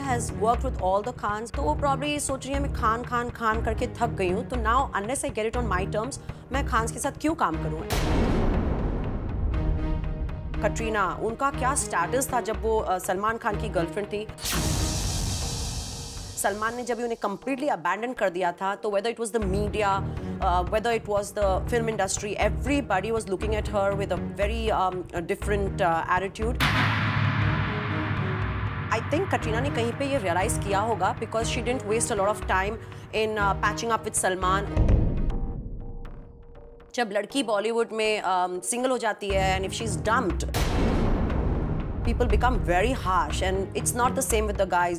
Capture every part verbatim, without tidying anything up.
has worked with all the Khans, तो वो probably सोच रही है मैं खान खान खान करके थक गई हूँ, तो now unless I get it on my terms, मैं खान्स के साथ क्यों काम करूँ? कटरीना, उनका क्या स्टेटस था जब वो सलमान खान की गर्लफ्रेंड थी? सलमान ने जब उन्हें completely abandon कर दिया था, तो whether it was the media, uh, whether it was the film industry, everybody was looking at her with a very um, a different uh, attitude. I think Katrina ने कहीं पे ये realize किया होगा because she didn't waste a lot of time in uh, patching up with Salman. जब लड़की बॉलीवुड में single um, हो जाती है and if she's dumped, people become very harsh and it's not the same with the guys.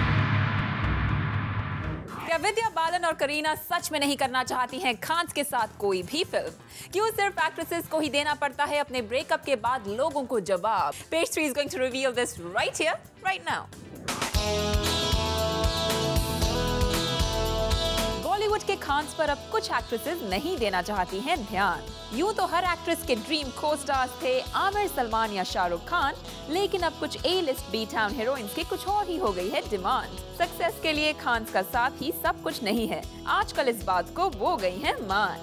क्या विद्या बालन और करीना सच में नहीं करना चाहती हैं खान्स के साथ कोई भी फिल्म? क्यों सिर्फ एक्ट्रेसेस को ही देना पड़ता है अपने ब्रेकअप के बाद लोगों को जवाब? Page three is going to reveal this right here, right now. Bollywood के खान्स पर अब कुछ एक्ट्रेसेस नहीं देना चाहती हैं ध्यान। यूं तो हर एक्ट्रेस के ड्रीम को स्टार्स थे आमिर, सलमान या शाहरुख खान, लेकिन अब कुछ A list B town heroines की कुछ और ही हो गई है डिमांड। सक्सेस के लिए खान्स का साथ ही सब कुछ नहीं है, आजकल इस बात को वो गई है मान।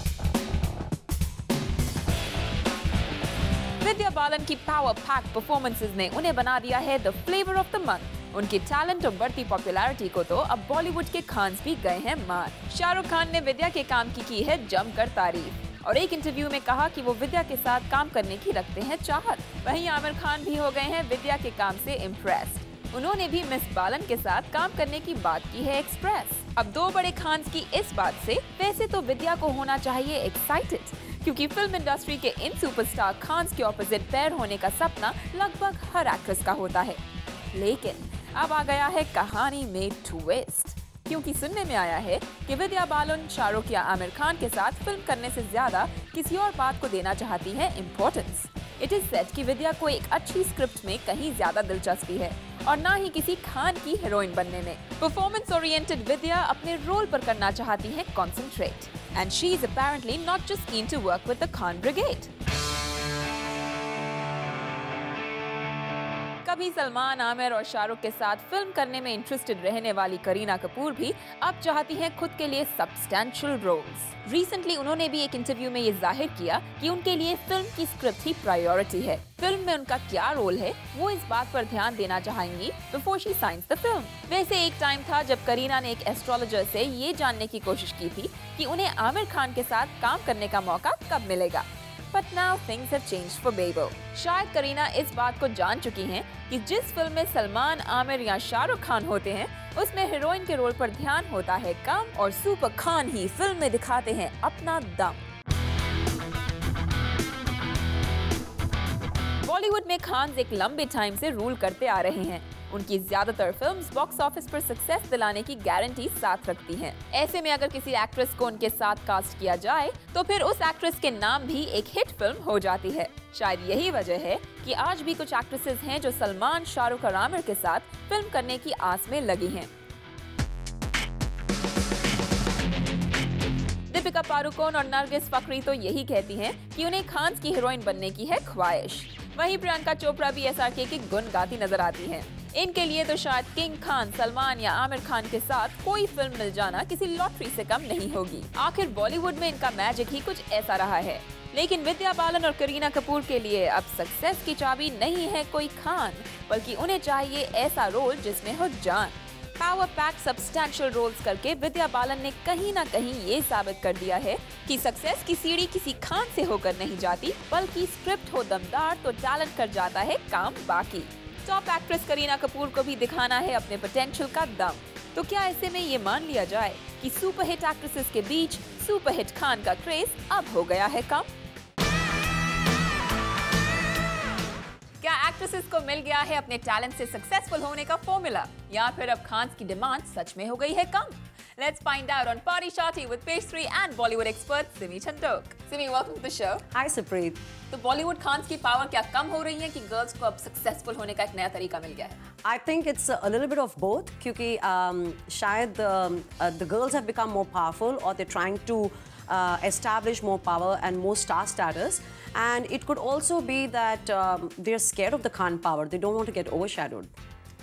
विद्या बालन की पावर पैक परफॉर्मेंसेस ने उन्हें बना दिया है the flavour of the month. उनकी टैलेंट और बढ़ती पॉपुलैरिटी को तो अब बॉलीवुड के खान्स भी गए हैं मार। शाहरुख खान ने विद्या के काम की की है जमकर तारीफ और एक इंटरव्यू में कहा कि वो विद्या के साथ काम करने की रखते हैं चाहत। वहीं आमिर खान भी हो गए हैं विद्या के काम से इम्प्रेस्ड। उन्होंने भी मिस बालन के साथ काम करने की बात की है एक्सप्रेस। अब दो बड़े खान्स की इस बात से वैसे तो विद्या को होना चाहिए एक्साइटेड, क्योंकि फिल्म इंडस्ट्री के इन सुपरस्टार खान्स के ऑपोजिट पैर होने का सपना लगभग हर एक्ट्रेस का होता है। लेकिन अब आ गया है कहानी में ट्विस्ट, क्योंकि सुनने में आया है कि विद्या बालन शाहरुख या आमिर खान के साथ फिल्म करने से ज्यादा किसी और बात को देना चाहती है इम्पोर्टेंस। इट इज सेड कि विद्या को एक अच्छी स्क्रिप्ट में कहीं ज्यादा दिलचस्पी है और ना ही किसी खान की हीरोइन बनने में। परफॉर्मेंस ओरिएंटेड विद्या अपने रोल पर करना चाहती है concentrate, and she is apparently not just keen to work with the Khan brigade. कभी सलमान, आमिर और शाहरुख के साथ फिल्म करने में इंटरेस्टेड रहने वाली करीना कपूर भी अब चाहती हैं खुद के लिए सब्सटैंशियल रोल्स। रिसेंटली उन्होंने भी एक इंटरव्यू में ये जाहिर किया कि उनके लिए फिल्म की स्क्रिप्ट ही प्रायोरिटी है। फिल्म में उनका क्या रोल है वो इस बात पर ध्यान देना चाहेंगी before she signs the film. वैसे एक टाइम था जब करीना ने एक एस्ट्रोलॉजर से ये जानने की कोशिश की थी कि उन्हें आमिर खान के साथ काम करने का मौका कब मिलेगा। But now things have changed for Bebo. शायद करीना इस बात को जान चुकी हैं कि जिस फिल्म में सलमान, आमिर या शाहरुख खान होते हैं उसमें हीरोइन के रोल पर ध्यान होता है कम और सुपर खान ही फिल्म में दिखाते हैं अपना दम। बॉलीवुड में खान एक लंबे टाइम से रूल करते आ रहे हैं। उनकी ज्यादातर फिल्म्स बॉक्स ऑफिस पर सक्सेस दिलाने की गारंटी साथ रखती हैं। ऐसे में अगर किसी एक्ट्रेस को उनके साथ कास्ट किया जाए तो फिर उस एक्ट्रेस के नाम भी एक हिट फिल्म हो जाती है। शायद यही वजह है कि आज भी कुछ एक्ट्रेसेस हैं जो सलमान, शाहरुख और आमिर के साथ फिल्म करने की आस में लगी हैं। दीपिका पादुकोण और नरगिस फकरी तो यही कहती हैं कि उन्हें खान्स की हीरोइन बनने की है ख्वाहिश। वहीं प्रियंका चोपड़ा भी एस आर के की गुन गाती नजर आती हैं। इनके लिए तो शायद किंग खान, सलमान या आमिर खान के साथ कोई फिल्म मिल जाना किसी लॉटरी से कम नहीं होगी। आखिर बॉलीवुड में इनका मैजिक ही कुछ ऐसा रहा है। लेकिन विद्या बालन और करीना कपूर के लिए अब सक्सेस की चाबी नहीं है कोई खान, बल्कि उन्हें चाहिए ऐसा रोल जिसमें हो जान। पावर पैक सब्सटैंशियल रोल्स करके विद्या बालन ने कहीं ना कहीं ये साबित कर दिया है कि सक्सेस की सीढ़ी किसी खान से होकर नहीं जाती, बल्कि स्क्रिप्ट हो दमदार तो टैलेंट कर जाता है काम बाकी। टॉप एक्ट्रेस करीना कपूर को भी दिखाना है अपने पोटेंशियल का दम। तो क्या ऐसे में ये मान लिया जाए कि सुपरहिट एक्ट्रेसेस के बीच सुपरहिट खान का क्रेज अब हो गया है कम? क्या एक्ट्रेसेस को मिल गया है अपने टैलेंट से सक्सेसफुल होने का फॉर्मूला, या फिर अब खान्स की डिमांड सच में हो गई है कम? Let's find out on Party Shorty with Page three and Bollywood expert Simi Chandok. Simi, welcome to the show. Hi, Supreet. तो बॉलीवुड खान्स की पावर क्या कम हो रही है कि गर्ल्स को अब सक्सेसफुल होने का एक नया तरीका मिल गया है? I think it's a little bit of both, क्योंकि um, शायद um, uh, the girls have become more powerful or they're trying to uh, establish more power and more star status, and it could also be that um, they're scared of the Khan power. They don't want to get overshadowed.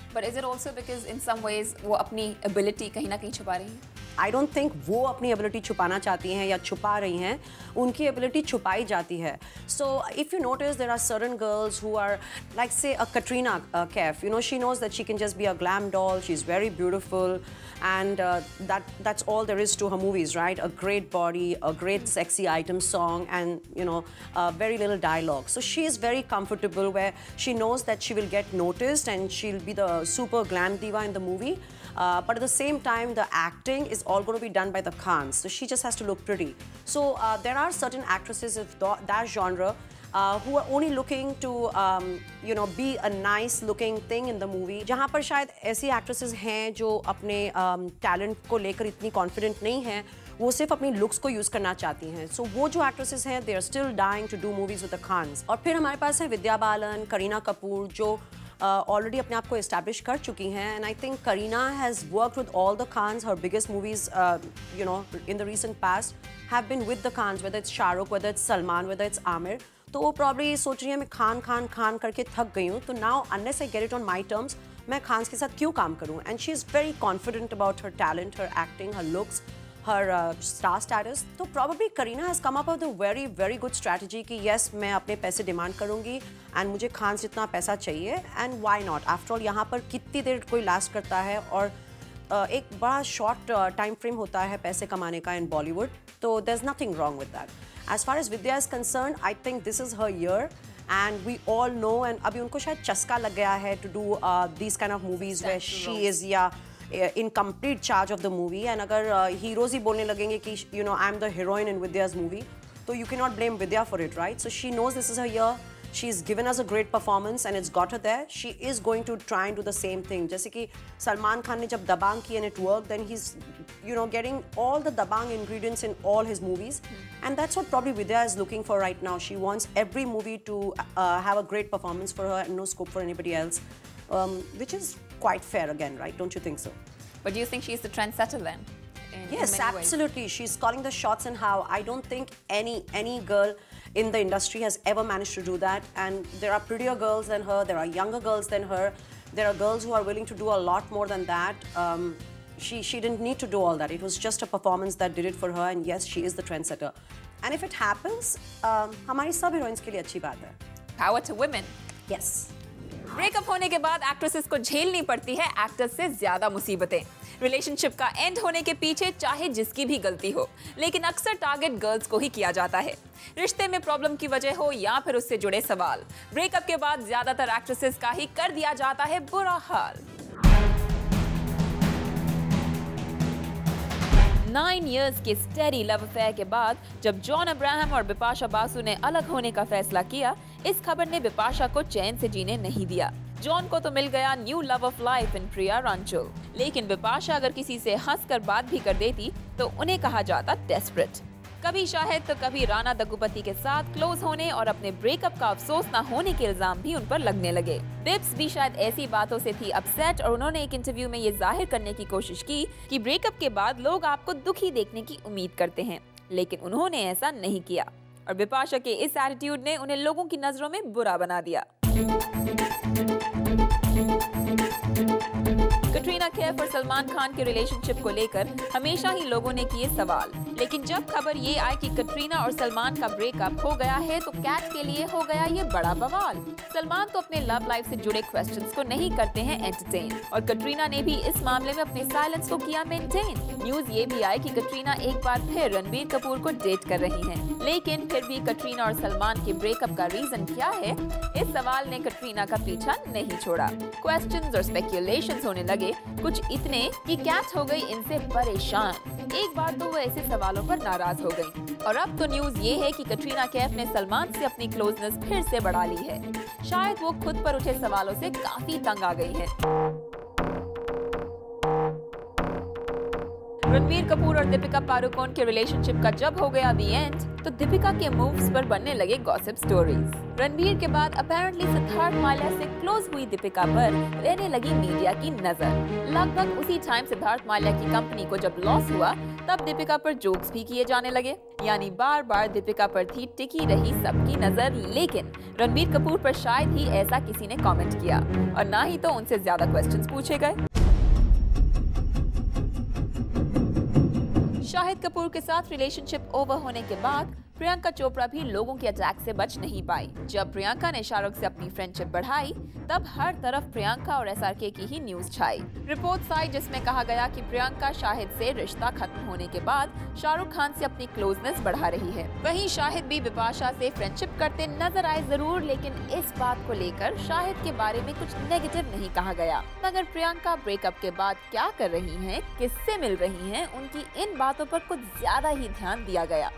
But is it also because in some ways वो अपनी ability कहीं ना कहीं छुपा रही हैं? I don't think वो अपनी ability छुपाना चाहती हैं या छुपा रही हैं, उनकी ability छुपाई जाती है. So if you notice, there are certain girls who are like, say, a Katrina uh, Kaif. You know, she knows that she can just be a glam doll. She's very beautiful, and uh, that that's all there is to her movies, right? A great body, a great sexy item song, and you know, uh, very little dialogue. So she is very comfortable where she knows that she will get noticed and she'll be the super glam diva in the movie. Uh, but at the same time, the acting is all going to be done by the Khans. So she just has to look pretty. So uh, there are certain actresses of th that genre uh, who are only looking to, um, you know, be a nice-looking thing in the movie. जहाँ पर शायद ऐसी actresses हैं जो अपने um, talent को लेकर इतनी confident नहीं हैं, वो सिर्फ अपनी looks को use करना चाहती हैं. So वो जो actresses हैं, they are still dying to do movies with the Khans. और फिर हमारे पास है विद्या बालन, करीना कपूर, जो ऑलरेडी uh, अपने आप को एस्टैब्लिश कर चुकी हैं. And I think Kareena has worked with all the Khans. Her biggest movies you know in the recent past have been with the Khans, whether it's Shahrukh, whether it's Salman, whether it's Aamir. तो वो प्रॉब्ली सोच रही है मैं खान खान खान करके थक गई हूँ, तो now unless I get it on my terms, मैं खान्स के साथ क्यों काम करूँ. And she is very confident about her talent, her acting, her looks, her uh, star status. तो probably Kareena has come up with a very very good strategy कि yes, मैं अपने पैसे डिमांड करूँगी and मुझे खान जितना पैसा चाहिए, and why not? After all, यहाँ पर कितनी देर कोई लास्ट करता है, और uh, एक बड़ा शॉर्ट टाइम फ्रेम होता है पैसे कमाने का इन बॉलीवुड. तो there's nothing wrong with that. As far as Vidya is concerned, I think this is her year. And we all know, and अभी उनको शायद चस्का लग गया है to do uh, these kind of movies where she is yeah in complete charge of the movie. And अगर heroes ही बोलने लगेंगे कि you know I'm the heroine in Vidya's movie, so you cannot blame Vidya for it, right? So she knows this is her year. She's given us a great performance and it's got her there. She is going to try and do the same thing. जैसे कि सलमान खान ने जब दबंग की and it worked, then he's you know getting all the Dabangg ingredients in all his movies, and that's what probably Vidya is looking for right now. She wants every movie to uh, have a great performance for her and no scope for anybody else, um, which is quite fair again, right? Don't you think so? But do you think she's the trendsetter then? In, yes, in absolutely. Ways? She's calling the shots and how. I don't think any any girl in the industry has ever managed to do that. And there are prettier girls than her. There are younger girls than her. There are girls who are willing to do a lot more than that. Um, she she didn't need to do all that. It was just a performance that did it for her. And yes, she is the trendsetter. And if it happens, um, हमारी सब heroines के लिए अच्छी बात है. Power to women. Yes. Breakup होने के बाद एक्ट्रेसेस को झेलनी पड़ती है एक्टर्स से ज्यादा मुसीबतें. रिलेशनशिप का एंड होने के पीछे चाहे जिसकी भी गलती हो, लेकिन अक्सर टारगेट गर्ल्स को ही किया जाता है. रिश्ते में प्रॉब्लम की वजह हो या फिर उससे जुड़े सवाल, ब्रेकअप के बाद ज्यादातर एक्ट्रेसेस का ही कर दिया जाता है बुरा हाल. नाइन इयर्स के स्टेडी लव अफेयर के बाद जब जॉन अब्राहम और बिपाशा बासु ने अलग होने का फैसला किया, इस खबर ने बिपाशा को चैन से जीने नहीं दिया. जॉन को तो मिल गया new love of life in Priya Runchal, लेकिन बिपाशा अगर किसी से हंसकर बात भी कर देती तो उन्हें कहा जाता डेस्परेट. कभी शाहिद तो कभी राणा दग्गुपति के साथ क्लोज होने और अपने ब्रेकअप का अफसोस न होने के इल्जाम भी उन पर लगने लगे. बिप्स भी शायद ऐसी बातों से थी अपसेट, और उन्होंने एक इंटरव्यू में ये जाहिर करने की कोशिश की कि ब्रेकअप के बाद लोग आपको दुखी देखने की उम्मीद करते हैं, लेकिन उन्होंने ऐसा नहीं किया. और बिपाशा के इस एटीट्यूड ने उन्हें लोगों की नजरों में बुरा बना दिया. कटरीना कैफ और सलमान खान के रिलेशनशिप को लेकर हमेशा ही लोगों ने किए सवाल, लेकिन जब खबर ये आई कि कटरीना और सलमान का ब्रेकअप हो गया है तो कैट के लिए हो गया ये बड़ा बवाल. सलमान तो अपने लव लाइफ से जुड़े क्वेश्चंस को नहीं करते हैं एंटरटेन, और कटरीना ने भी इस मामले में अपने साइलेंस को किया मेंटेन. न्यूज ये भी आई कि कटरीना एक बार फिर रणबीर कपूर को डेट कर रही हैं, लेकिन फिर भी कटरीना और सलमान के ब्रेकअप का रीजन क्या है, इस सवाल ने कटरीना का पीछा नहीं छोड़ा. क्वेश्चंस और स्पेक्यूलेशंस होने लगे, कुछ इतने कि कैट हो गई इनसे परेशान. एक बार तो वो ऐसे सवालों पर नाराज हो गई, और अब तो न्यूज ये है कि कटरीना कैफ ने सलमान से अपनी क्लोजनेस फिर से बढ़ा ली है. शायद वो खुद पर उठे सवालों से काफी तंग आ गई है. रणबीर कपूर और दीपिका पादुकोण के रिलेशनशिप का जब हो गया दी एंड, तो दीपिका के मूव्स पर बनने लगे गॉसिप स्टोरीज. रणबीर के बाद अपेरेंटली सिद्धार्थ माल्या से क्लोज हुई दीपिका पर रहने लगी मीडिया की नजर. लगभग उसी टाइम सिद्धार्थ माल्या की कंपनी को जब लॉस हुआ तब दीपिका पर जोक्स भी किए जाने लगे, यानी बार बार दीपिका पर थी टिकी रही सबकी नजर, लेकिन रणबीर कपूर पर शायद ही ऐसा किसी ने कमेंट किया और ना ही तो उनसे ज्यादा क्वेश्चंस पूछे गए। शाहिद कपूर के साथ रिलेशनशिप ओवर होने के बाद प्रियंका चोपड़ा भी लोगों के अटैक से बच नहीं पाई। जब प्रियंका ने शाहरुख से अपनी फ्रेंडशिप बढ़ाई, तब हर तरफ प्रियंका और एसआरके की ही न्यूज छाई। रिपोर्ट्स आई जिसमें कहा गया कि प्रियंका शाहिद से रिश्ता खत्म होने के बाद शाहरुख खान से अपनी क्लोजनेस बढ़ा रही है। वहीं शाहिद भी बिपाशा से फ्रेंडशिप करते नजर आए जरूर, लेकिन इस बात को लेकर शाहिद के बारे में कुछ नेगेटिव नहीं कहा गया। मगर प्रियंका ब्रेकअप के बाद क्या कर रही हैं, किससे मिल रही हैं, उनकी इन बातों पर कुछ ज्यादा ही ध्यान दिया गया।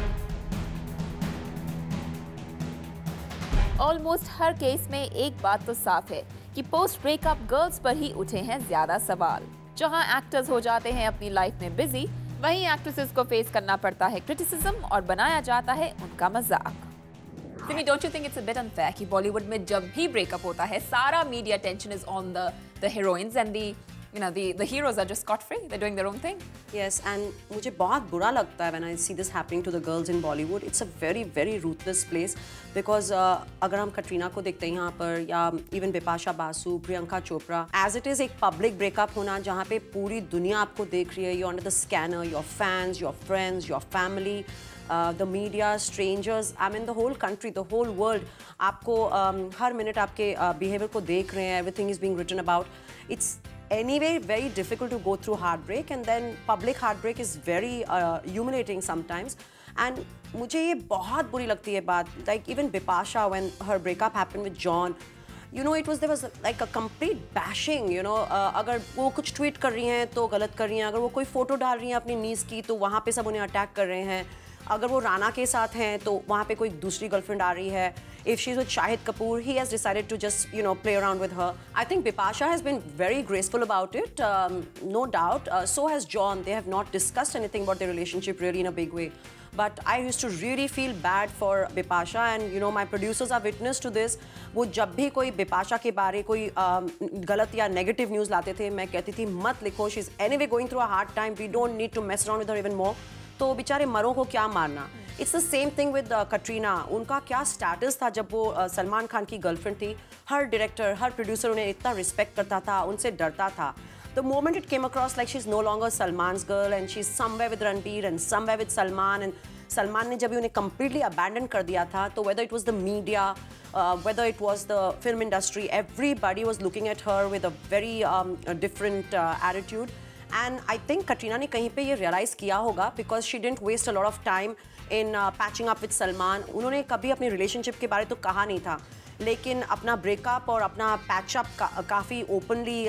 ऑलमोस्ट हर केस में एक बात तो साफ है कि पोस्ट ब्रेकअप गर्ल्स पर ही उठे हैं ज्यादा सवाल। जहां एक्टर्स हो जाते हैं अपनी लाइफ में बिजी, वहीं एक्ट्रेसेस को फेस करना पड़ता है क्रिटिसिज्म और बनाया जाता है उनका मजाक। Simi, don't you think it's a bit unfair कि बॉलीवुड में जब भी ब्रेकअप होता है सारा media tension is on the the heroines and the you know the the heroes are just scot free, they're doing their own thing. Yes, and मुझे बहुत बुरा लगता है when I see this happening to the girls in Bollywood. It's a very very ruthless place because uh, अगर हम कटरीना को देखते हैं यहाँ पर, या even Bipasha Basu, Priyanka Chopra, as it is एक public breakup होना जहाँ पे पूरी दुनिया आपको देख रही है, you're under the scanner, your fans, your friends, your family, uh, the media, strangers, I mean the whole country, the whole world आपको um, हर मिनट आपके uh, behavior को देख रहे हैं, everything is being written about. It's anyway very difficult to go through heartbreak, and then public heartbreak is very uh, humiliating sometimes. And मुझे ये बहुत बुरी लगती है बात, like even Bipasha when her breakup happened with John, you know it was there was like a complete bashing, you know uh, अगर वो कुछ ट्वीट कर रही हैं तो गलत कर रही हैं, अगर वो कोई फोटो डाल रही हैं अपनी नीस की तो वहाँ पे सब उन्हें अटैक कर रहे हैं, अगर वो राना के साथ हैं तो वहाँ पे कोई दूसरी गर्लफ्रेंड आ रही है। If she's with Shahid Kapoor, he has decided to just, you know, play around with her. I think Bipasha has been very graceful about it, um, no doubt. Uh, so has John. They have not discussed anything about their relationship really in a big way. But I used to really feel bad for Bipasha, and you know, my producers are witness to this. वो जब भी कोई Bipasha के बारे कोई um, गलत या negative news लाते थे, मैं कहती थी मत लिखो. She's anyway going through a hard time. We don't need to mess around with her even more. तो बेचारे मरों को क्या मारना। It's the same thing with Katrina. उनका क्या स्टेटस था जब वो uh, सलमान खान की गर्लफ्रेंड थी। हर डायरेक्टर, हर प्रोड्यूसर उन्हें इतना रिस्पेक्ट करता था, उनसे डरता था। The moment it came across like she's no longer Salman's girl and she's somewhere with Ranbir and somewhere with Salman, and Salman ने जब उन्हें completely abandon कर दिया था, तो whether it was the media, uh, whether it was the film industry, everybody was looking at her with a very um, a different uh, attitude. And I think Katrina ने कहीं पे ये realize किया होगा because she didn't waste a lot of time in uh, patching up with Salman. उन्होंने कभी अपनी relationship के बारे तो कहा नहीं था, लेकिन अपना ब्रेकअप और अपना पैचअप का, काफ़ी ओपनली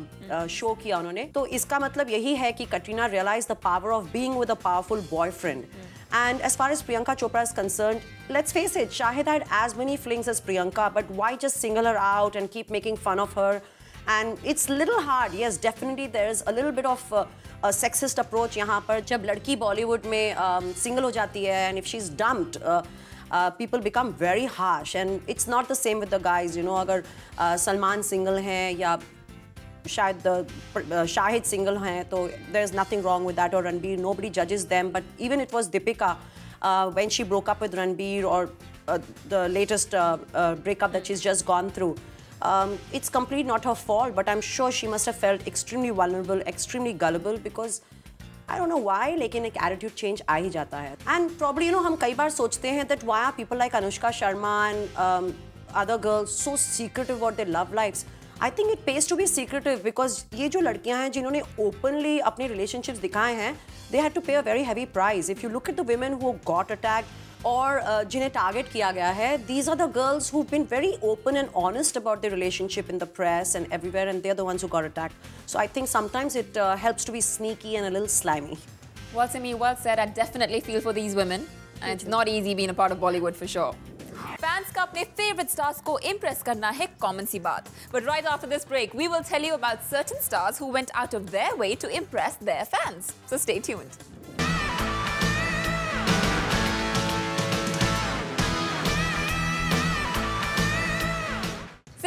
शो किया उन्होंने। तो इसका मतलब यही है कि Katrina realise the power of being with a powerful boyfriend. And as far as Priyanka Chopra is concerned, let's face it, Shahid had as many flings as Priyanka, but why just single her out and keep making fun of her? And it's little hard. Yes, definitely there's a little bit of uh, a sexist approach यहाँ पर। जब लड़की बॉलीवुड में single um, हो जाती है and if she's dumped, uh, uh, people become very harsh, and it's not the same with the guys. You know, अगर uh, Salman single हैं या शायद uh, शाहिद सिंगल हैं, तो there is nothing wrong with that, or Ranbir, nobody judges them. But even it was Deepika uh, when she broke up with Ranbir, or uh, the latest uh, uh, breakup that she's just gone through. Um, it's completely not her fault, but I'm sure she must have felt extremely vulnerable, extremely gullible, because I don't know why, लेकिन एक attitude change आ ही जाता है. And probably, you know, हम कई बार सोचते हैं that why are people like Anushka Sharma and um, other girls so secretive about their love lives? I think it pays to be secretive because ये जो लड़कियां हैं जिन्होंने openly अपने relationships दिखाए हैं, they had to pay a very heavy price. If you look at the women who got attacked और uh, जिन्हें टारगेट किया गया है, these are the girls who've been very open and honest about their relationship in the press and everywhere, and they're the ones who got attacked. So I think sometimes it uh, helps to be sneaky and a little slimy. Well, Simi, well said. I definitely feel for these women, and it's not easy being a part of Bollywood for sure. Fans का अपने favorite stars को impress करना है common सी बात. But right after this break, we will tell you about certain stars who went out of their way to impress their fans. So stay tuned.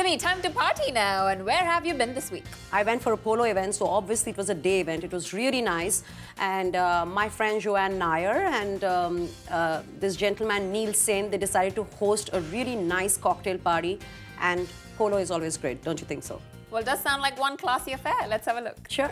Simi, time to party now. And where have you been this week? I went for a polo event, so obviously it was a day event. It was really nice. And uh, my friend Joanne Nair and um, uh, this gentleman Neil Sen, they decided to host a really nice cocktail party. And polo is always great, don't you think so? Well, it does sound like one classy affair. Let's have a look. Sure.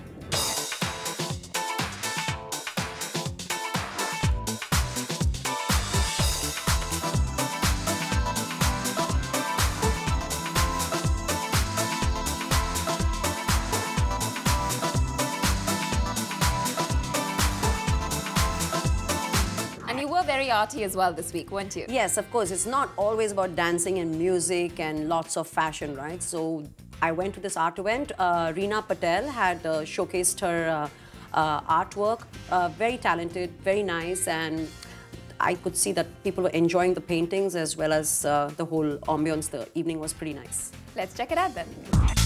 And you were very arty as well this week, weren't you? Yes, of course. It's not always about dancing and music and lots of fashion, right? So I went to this art event. Uh, Reena Patel had uh, showcased her uh, uh, artwork. Uh, very talented, very nice, and I could see that people were enjoying the paintings as well as uh, the whole ambience. The evening was pretty nice. Let's check it out then.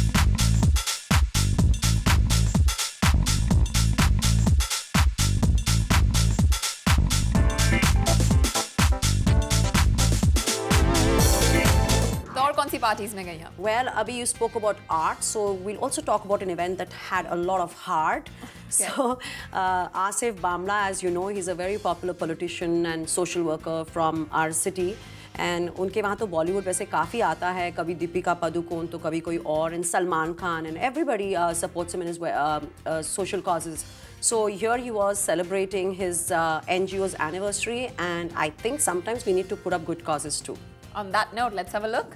Parties में गई हैं? Well, Abhi, you spoke about art, so we'll also talk about an event that had a lot of heart. Okay. So, uh, Asif Bamla, as you know, he's a very popular politician and social worker from our city. And उनके वहाँ तो बॉलीवुड वैसे काफ़ी आता है, कभी दीपिका पादुकोण तो कभी कोई और, and Salman Khan, and everybody uh, supports him in his uh, uh, social causes. So here he was celebrating his uh, N G O's anniversary, and I think sometimes we need to put up good causes too. On that note, let's have a look.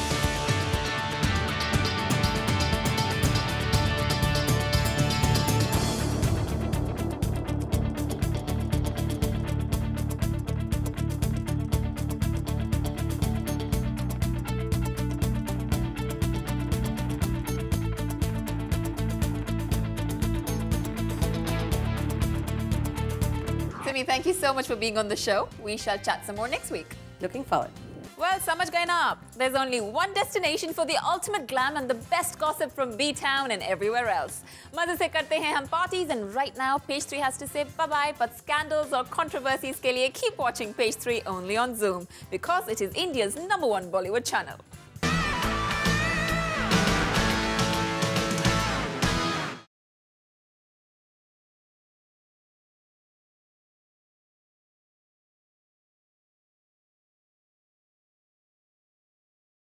Simi, thank you so much for being on the show. We shall chat some more next week. Looking forward. Well, samajh gaye na aap. There's only one destination for the ultimate glam and the best gossip from B-Town and everywhere else. Maze se karte hain hum parties, and right now Page three has to say bye-bye, but scandals or controversies ke liye keep watching Page three only on Zoom, because it is India's number one Bollywood channel.